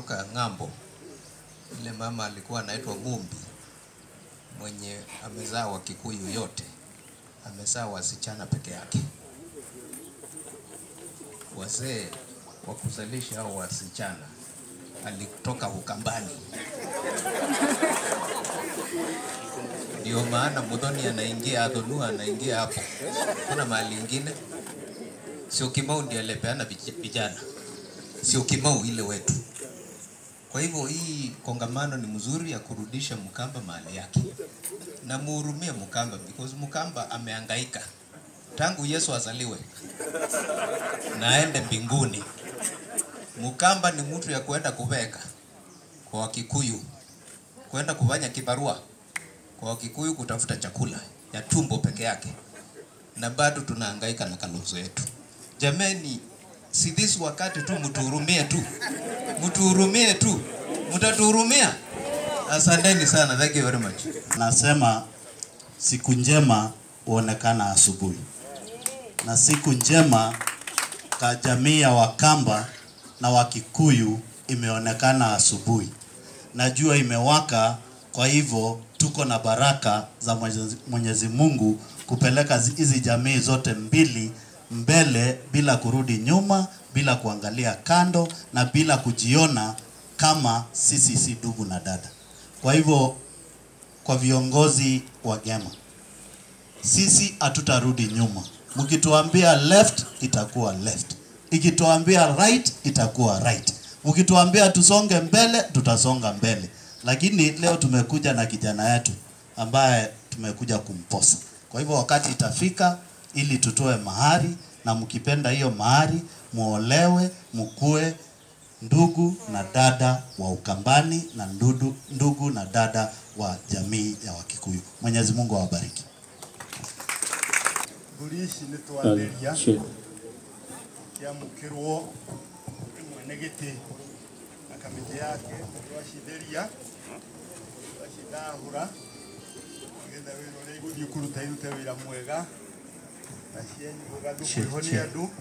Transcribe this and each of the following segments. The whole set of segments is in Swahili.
kutoka ng'ambo. Ile mama alikuwa anaitwa Mumbi, mwenye amezaa wa Kikuyu yote, amezaa wasichana peke yake. Wazee wa kuzalisha hao wasichana alitoka Ukambani. Ndio maana Muthoni anaingia, Adhonua anaingia hapo. Kuna mahali ingine sio Kimau ndiye alipeana vijana, sio Kimau ile wetu. Kwa hivyo hii kongamano ni mzuri ya kurudisha Mkamba mahali yake. Na muhurumie Mkamba because Mkamba amehangaika tangu Yesu azaliwe na aende mbinguni. Mkamba ni mtu ya kwenda kuveka kwa Wakikuyu, kwenda kufanya kibarua kwa Wakikuyu, kutafuta chakula ya tumbo peke yake, na bado tunahangaika na Kalonzo yetu. Jameni, si this wakati tu mtuhurumie tu. Mtuhurumie tu. Mtatuhurumia. Asanteni sana. Thank you very much. Nasema siku njema huonekana asubuhi. Na siku njema kwa jamii ya Wakamba na Wakikuyu imeonekana asubuhi. Najua imewaka, kwa hivyo tuko na baraka za Mwenyezi Mungu kupeleka hizi jamii zote mbili mbele bila kurudi nyuma, bila kuangalia kando na bila kujiona kama sisi si ndugu na dada. Kwa hivyo kwa viongozi wa GEMA, sisi hatutarudi nyuma. Mkituambia left itakuwa left, ikituambia right itakuwa right, mkituambia tusonge mbele tutasonga mbele. Lakini leo tumekuja na kijana yetu ambaye tumekuja kumposa. Kwa hivyo wakati itafika ili tutoe mahari, na mkipenda hiyo mahari muolewe, mkue ndugu na dada wa Ukambani na ndugu na dada wa jamii ya Wakikuyu. Mwenyezi Mungu awabariki. Bulishi nitwanderia kia mukirwo mwenegete na kamiti yake twashitheria twashidahura ngetha wino ri guthii kuruta irute wira mwega na cieni gugathukuhonia andu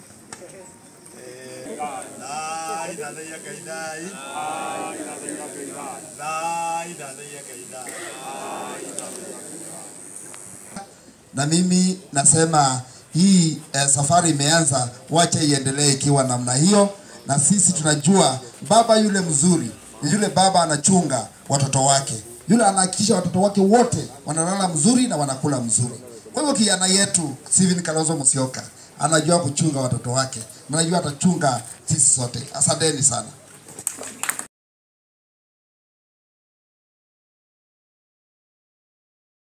na mimi nasema hii safari imeanza, wacha iendelee ikiwa namna hiyo. Na sisi tunajua baba yule mzuri ni yule baba anachunga watoto wake, yule anahakikisha watoto wake wote wanalala mzuri na wanakula mzuri. Kwa hivyo kijana yetu Steven Kalonzo Musyoka anajua kuchunga watoto wake, anajua atachunga sisi sote. Asanteni sana.